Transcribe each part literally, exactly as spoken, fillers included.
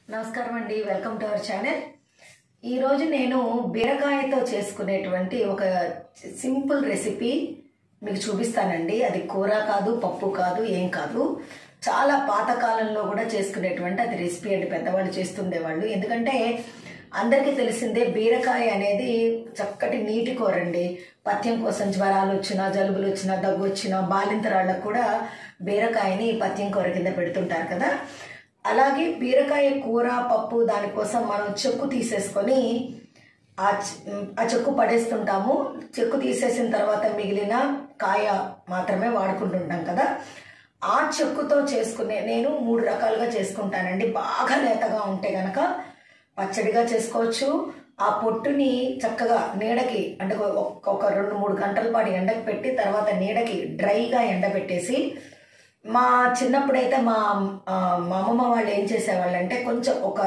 నమస్కారం అండి, welcome to our channel. ఈరోజు నేను బీరకాయతో చేసుకునేటువంటి ఒక సింపుల్ రెసిపీ మీకు చూపిస్తానండి. అది కూర కాదు, పప్పు కాదు, ఏం కాదు. చాలా పాతకాలంలో కూడా చేసుకునేటువంటి అది రెసిపీ అండి. పెద్దవాళ్ళు చేస్తుండేవాళ్ళు. ఎందుకంటే అందరికీ తెలిసిందే బీరకాయ అనేది చక్కటి నీటి కూర అండి. పథ్యం కోసం జ్వరాలు వచ్చినా, జలుబులు వచ్చినా, దగ్గు వచ్చినా, బాలింతరాళ్ళకు కూడా బీరకాయని పథ్యం కూర కింద పెడుతుంటారు కదా. అలాగే బీరకాయ కూర, పప్పు దానికోసం మనం చెక్కు తీసేసుకొని ఆ ఆ చెక్కు పడేస్తుంటాము. చెక్కు తీసేసిన తర్వాత మిగిలిన కాయ మాత్రమే వాడుకుంటుంటాం కదా. ఆ చెక్కుతో చేసుకునే నేను మూడు రకాలుగా చేసుకుంటానండి. బాగా లేతగా ఉంటే గనక పచ్చడిగా చేసుకోవచ్చు. ఆ పొట్టుని చక్కగా నీడకి అంటే ఒక రెండు మూడు గంటల పాటు ఎండకు పెట్టి తర్వాత నీడకి డ్రైగా ఎండబెట్టేసి, మా చిన్నప్పుడైతే మా మా అమ్మమ్మ వాళ్ళు ఏం చేసేవాళ్ళు అంటే కొంచెం ఒక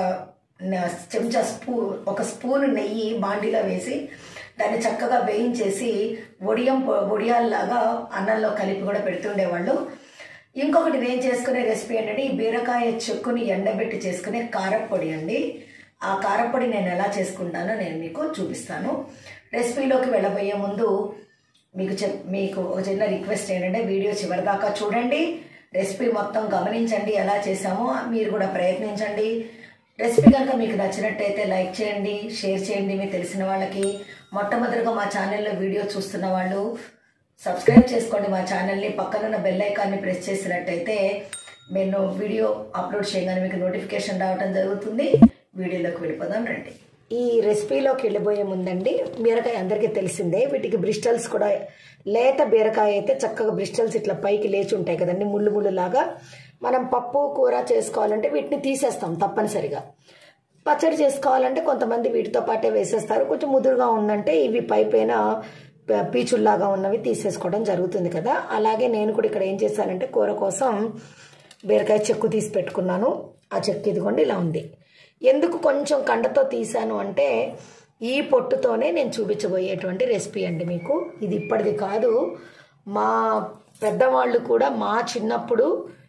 చెంచా స్పూ ఒక స్పూన్ నెయ్యి బాండీలో వేసి దాన్ని చక్కగా వేయించేసి వడియం వడియాల్లాగా అన్నంలో కలిపి కూడా పెడుతుండేవాళ్ళు. ఇంకొకటి నేను చేసుకునే రెసిపీ ఏంటంటే ఈ బీరకాయ చెక్కుని ఎండబెట్టి చేసుకునే కారప్పొడి అండి. ఆ కారప్పొడి నేను ఎలా చేసుకుంటానో నేను మీకు చూపిస్తాను. రెసిపీలోకి వెళ్ళబోయే ముందు మీకు చెప్ మీకు ఒక చిన్న రిక్వెస్ట్ ఏంటంటే వీడియో చివరిదాకా చూడండి, రెసిపీ మొత్తం గమనించండి, ఎలా చేసామో మీరు కూడా ప్రయత్నించండి. రెసిపీ కనుక మీకు నచ్చినట్టయితే లైక్ చేయండి, షేర్ చేయండి మీ తెలిసిన వాళ్ళకి. మొట్టమొదటిగా మా ఛానల్లో వీడియో చూస్తున్న వాళ్ళు సబ్స్క్రైబ్ చేసుకోండి మా ఛానల్ని. పక్కనున్న బెల్ ఐకాన్ని ప్రెస్ చేసినట్టయితే నేను వీడియో అప్లోడ్ చేయగానే మీకు నోటిఫికేషన్ రావడం జరుగుతుంది. వీడియోలోకి వెళ్ళిపోదాం రండి. ఈ రెసిపీలోకి వెళ్ళిపోయే ముందండి, బీరకాయ అందరికీ తెలిసిందే. వీటికి బ్రిస్టల్స్ కూడా, లేత బీరకాయ అయితే చక్కగా బ్రిస్టల్స్ ఇట్లా పైకి లేచి ఉంటాయి కదండి, ముళ్ళు ముళ్ళు లాగా. మనం పప్పు కూర చేసుకోవాలంటే వీటిని తీసేస్తాం తప్పనిసరిగా. పచ్చడి చేసుకోవాలంటే కొంతమంది వీటితో పాటే వేసేస్తారు. కొంచెం ముదురుగా ఉందంటే ఇవి పై పైన పీచుల్లాగా ఉన్నవి తీసేసుకోవడం జరుగుతుంది కదా. అలాగే నేను కూడా ఇక్కడ ఏం చేశానంటే కూర కోసం బీరకాయ చెక్కు తీసి పెట్టుకున్నాను. ఆ చెక్కు ఇదిగోండి ఇలా ఉంది. ఎందుకు కొంచెం కండతో తీసాను అంటే ఈ పొట్టుతోనే నేను చూపించబోయేటువంటి రెసిపీ అండి మీకు. ఇది ఇప్పటిది కాదు, మా పెద్దవాళ్ళు కూడా మా చిన్నప్పుడు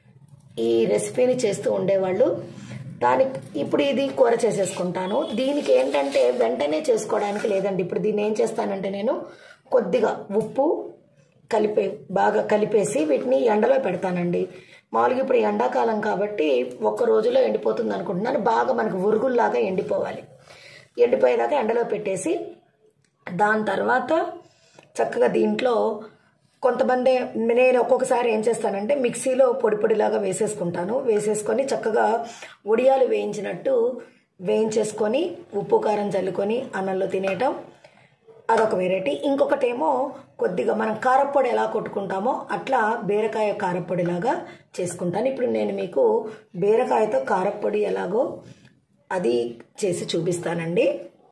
ఈ రెసిపీని చేస్తూ ఉండేవాళ్ళు. దానికి ఇప్పుడు ఇది కూర చేసేసుకుంటాను. దీనికి ఏంటంటే వెంటనే చేసుకోవడానికి లేదండి. ఇప్పుడు దీన్ని ఏం చేస్తానంటే నేను కొద్దిగా ఉప్పు కలిపే బాగా కలిపేసి వీటిని ఎండలో పెడతానండి. మామూలుగా ఇప్పుడు ఎండాకాలం కాబట్టి ఒక్క రోజులో ఎండిపోతుంది అనుకుంటున్నాను. బాగా మనకు ఉరుగుల్లాగా ఎండిపోవాలి. ఎండిపోయేదాకా ఎండలో పెట్టేసి దాని తర్వాత చక్కగా దీంట్లో కొంతమంది, నేను ఒక్కొక్కసారి ఏం చేస్తానంటే మిక్సీలో పొడి పొడిలాగా వేసేసుకుంటాను. వేసేసుకొని చక్కగా వడియాలు వేయించినట్టు వేయించేసుకొని ఉప్పు కారం చల్లుకొని అన్నంలో తినేయటం అదొక వెరైటీ. ఇంకొకటేమో కొద్దిగా మనం కారప్పొడి ఎలా కొట్టుకుంటామో అట్లా బీరకాయ కారప్పొడిలాగా చేసుకుంటాను. ఇప్పుడు నేను మీకు బీరకాయతో కారప్పొడి ఎలాగో అది చేసి చూపిస్తానండి.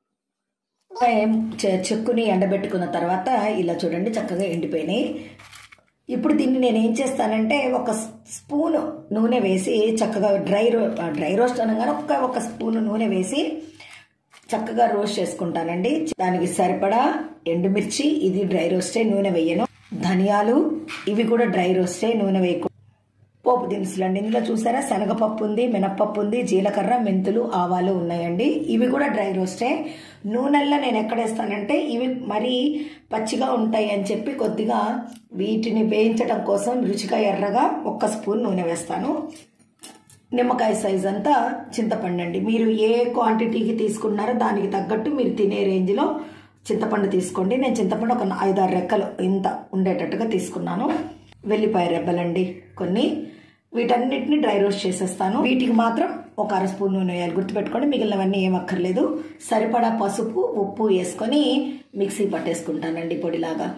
చెక్కుని ఎండబెట్టుకున్న తర్వాత ఇలా చూడండి చక్కగా ఎండిపోయినాయి. ఇప్పుడు దీన్ని నేను ఏం చేస్తానంటే ఒక స్పూన్ నూనె వేసి చక్కగా డ్రై రో డ్రై రోస్ట్ అనగానే ఒక ఒక స్పూన్ నూనె వేసి చక్కగా రోస్ట్ చేసుకుంటానండి. దానికి సరిపడా ఎండుమిర్చి, ఇది డ్రై రోస్టే, నూనె వేయను. ధనియాలు, ఇవి కూడా డ్రై రోస్టే, నూనె వేయకు. పోపు దినుసులు అండి, ఇందులో చూసారా శనగపప్పు ఉంది, మినప్పప్పు ఉంది, జీలకర్ర, మెంతులు, ఆవాలు ఉన్నాయండి. ఇవి కూడా డ్రై రోస్టే. నూనెల్లో నేను ఎక్కడేస్తానంటే ఇవి మరీ పచ్చిగా ఉంటాయి అని చెప్పి కొద్దిగా వీటిని వేయించడం కోసం రుచిగా ఎర్రగా ఒక్క స్పూన్ నూనె వేస్తాను. నిమ్మకాయ సైజ్ అంతా చింతపండు అండి. మీరు ఏ క్వాంటిటీకి తీసుకున్నారో దానికి తగ్గట్టు మీరు తినే రేంజ్లో చింతపండు తీసుకోండి. నేను చింతపండు ఒక ఐదారు రెక్కలు ఇంత ఉండేటట్టుగా తీసుకున్నాను. వెల్లిపాయ రెబ్బలండి కొన్ని. వీటన్నిటిని డ్రై రోస్ట్ చేసేస్తాను. వీటికి మాత్రం ఒక అర స్పూన్ నూనె వేయాలి, గుర్తుపెట్టుకోండి. మిగిలినవన్నీ ఏమక్కర్లేదు. సరిపడా పసుపు, ఉప్పు వేసుకొని మిక్సీ పట్టేసుకుంటానండి పొడిలాగా.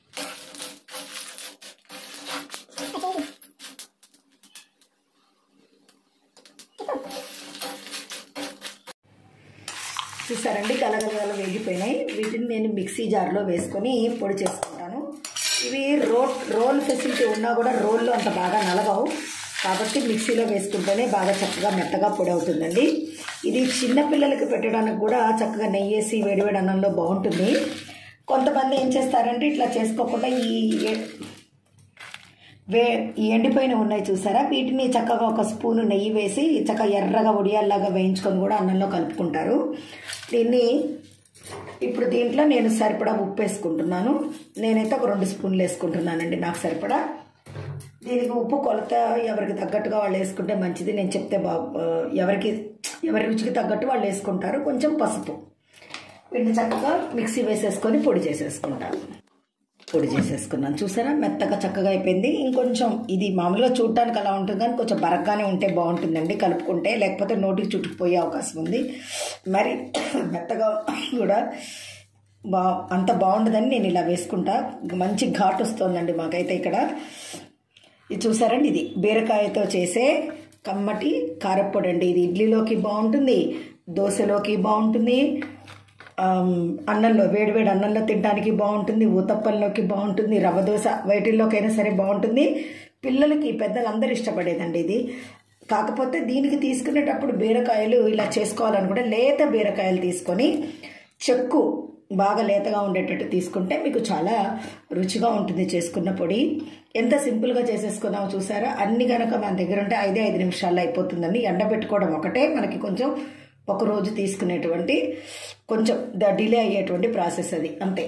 చూసారండి గలగలగల వేగిపోయినాయి. వీటిని నేను మిక్సీ జార్లో వేసుకొని పొడి చేసుకుంటాను. ఇవి రోల్ రోల్ ఫెసిలిటీ ఉన్నా కూడా రోల్లో అంత బాగా నలగవు కాబట్టి మిక్సీలో వేసుకుంటేనే బాగా చక్కగా మెత్తగా పొడి అవుతుందండి. ఇది చిన్నపిల్లలకి పెట్టడానికి కూడా చక్కగా నెయ్యి వేసి వేడివేడి అన్నంలో బాగుంటుంది. కొంతమంది ఏం చేస్తారంటే ఇట్లా చేసుకోకుండా ఈ వే ఈ ఎండిపోయిన ఉన్నాయి చూసారా, వీటిని చక్కగా ఒక స్పూను నెయ్యి వేసి చక్కగా ఎర్రగా వడియాల్లాగా వేయించుకొని కూడా అన్నంలో కలుపుకుంటారు. దీన్ని ఇప్పుడు దీంట్లో నేను సరిపడా ఉప్పు వేసుకుంటున్నాను. నేనైతే ఒక రెండు స్పూన్లు వేసుకుంటున్నానండి నాకు సరిపడా. దీనికి ఉప్పు కొలత ఎవరికి తగ్గట్టుగా వాళ్ళు వేసుకుంటే మంచిది. నేను చెప్తే బా ఎవరికి ఎవరి రుచికి తగ్గట్టు వాళ్ళు వేసుకుంటారు. కొంచెం పసుపు, వీటిని చక్కగా మిక్సీ వేసేసుకొని పొడి చేసేసుకుంటాను. పొడి చేసేసుకున్నాను చూసారా, మెత్తగా చక్కగా అయిపోయింది. ఇంకొంచెం ఇది మామూలుగా చూడటానికి అలా ఉంటుంది కానీ కొంచెం బరగ్గానే ఉంటే బాగుంటుందండి కలుపుకుంటే, లేకపోతే నోటికి చుట్టుకుపోయే అవకాశం ఉంది. మరి మెత్తగా కూడా బా అంత బాగుంటుందని నేను ఇలా వేసుకుంటా. మంచి ఘాటు వస్తుందండి మాకైతే ఇక్కడ. ఇది చూసారండి, ఇది బీరకాయతో చేసే కమ్మటి కారప్పొడి అండి. ఇది ఇడ్లీలోకి బాగుంటుంది, దోశలోకి బాగుంటుంది, అన్నంలో వేడివేడి అన్నంలో తినడానికి బాగుంటుంది, ఊతప్పంలోకి బాగుంటుంది, రవ్వ దోశ వేటిల్లోకైనా సరే బాగుంటుంది. పిల్లలకి పెద్దలందరూ ఇష్టపడేదండి ఇది. కాకపోతే దీనికి తీసుకునేటప్పుడు బీరకాయలు ఇలా చేసుకోవాలనుకుంటే లేత బీరకాయలు తీసుకొని చెక్కు బాగా లేతగా ఉండేటట్టు తీసుకుంటే మీకు చాలా రుచిగా ఉంటుంది చేసుకున్న పొడి. ఎంత సింపుల్గా చేసేసుకున్నామో చూసారా. అన్ని కనుక మన దగ్గర ఉంటే ఐదే ఐదు నిమిషాల్లో అయిపోతుందండి. ఎండబెట్టుకోవడం ఒకటే మనకి కొంచెం ఒక రోజు తీసుకునేటువంటి కొంచెం డిలే అయ్యేటువంటి ప్రాసెస్ అది, అంతే.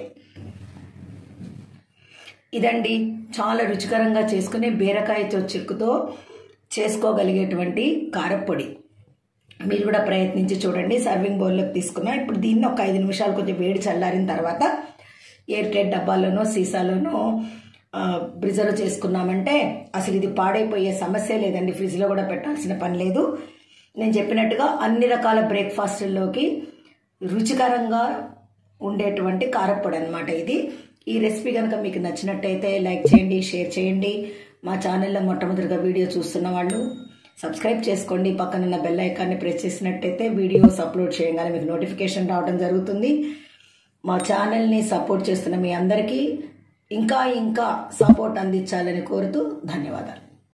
ఇదండి చాలా రుచికరంగా చేసుకునే బీరకాయతో చెక్కుతో చేసుకోగలిగేటువంటి కారప్పొడి. మీరు కూడా ప్రయత్నించి చూడండి. సర్వింగ్ బౌల్లోకి తీసుకున్నా. ఇప్పుడు దీన్ని ఒక ఐదు నిమిషాలు కొంచెం వేడి చల్లారిన తర్వాత ఎయిర్ టైట్ డబ్బాల్లోనో సీసాలోనో ప్రిజర్వ్ చేసుకున్నామంటే అసలు ఇది పాడైపోయే సమస్య లేదండి. ఫ్రిడ్జ్లో కూడా పెట్టాల్సిన పని లేదు. నేను చెప్పినట్టుగా అన్ని రకాల బ్రేక్ఫాస్టుల్లోకి రుచికరంగా ఉండేటువంటి కారప్పొడి అనమాట ఇది. ఈ రెసిపీ కనుక మీకు నచ్చినట్టయితే లైక్ చేయండి, షేర్ చేయండి. మా ఛానల్లో మొట్టమొదటిగా వీడియో చూస్తున్న వాళ్ళు సబ్స్క్రైబ్ చేసుకోండి. పక్కనున్న బెల్ ఐకాన్ని ప్రెస్ చేసినట్టయితే వీడియోస్ అప్లోడ్ చేయగానే మీకు నోటిఫికేషన్ రావడం జరుగుతుంది. మా ఛానల్ని సపోర్ట్ చేస్తున్న మీ అందరికీ ఇంకా ఇంకా సపోర్ట్ అందించాలని కోరుతూ ధన్యవాదాలు.